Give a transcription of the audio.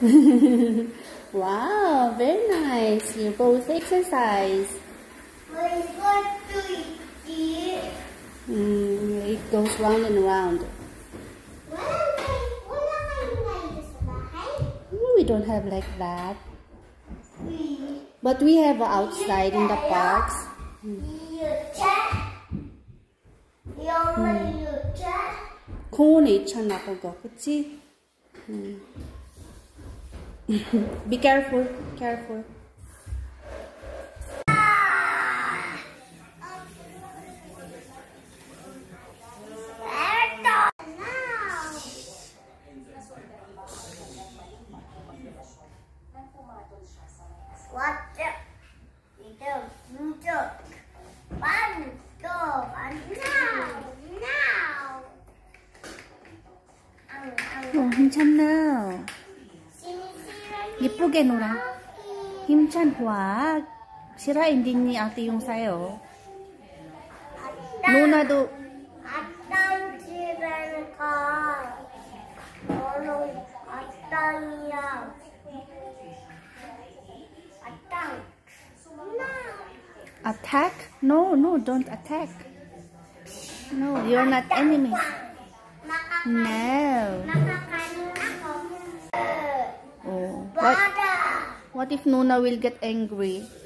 Wow, very nice. You both exercise. It goes round and round. We don't have like that. But we have outside in the parks. 콘에 있잖아, 그거. 그치? Be careful, careful. 힘찬나. 예쁘게 놀아. 힘찬 와. 싫어인 딩니 ate yung sayo. 누나도. 아땅 집에 가. 너는 아땅이야. 아땅. Attack? No, no, don't attack. No, you're not enemies. No. Oh. What if Nuna will get angry?